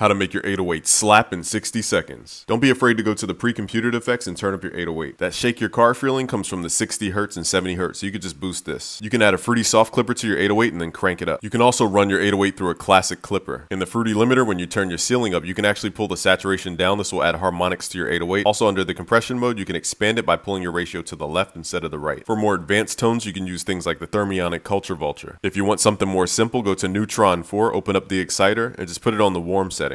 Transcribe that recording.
How to make your 808 slap in 60 seconds. Don't be afraid to go to the pre-computed effects and turn up your 808. That shake your car feeling comes from the 60 Hz and 70 Hz, so you could just boost this. You can add a Fruity soft clipper to your 808 and then crank it up. You can also run your 808 through a classic clipper. In the Fruity limiter, when you turn your ceiling up, you can actually pull the saturation down. This will add harmonics to your 808. Also, under the compression mode, you can expand it by pulling your ratio to the left instead of the right. For more advanced tones, you can use things like the Thermionic Culture Vulture. If you want something more simple, go to Neutron 4, open up the exciter, and just put it on the warm setting.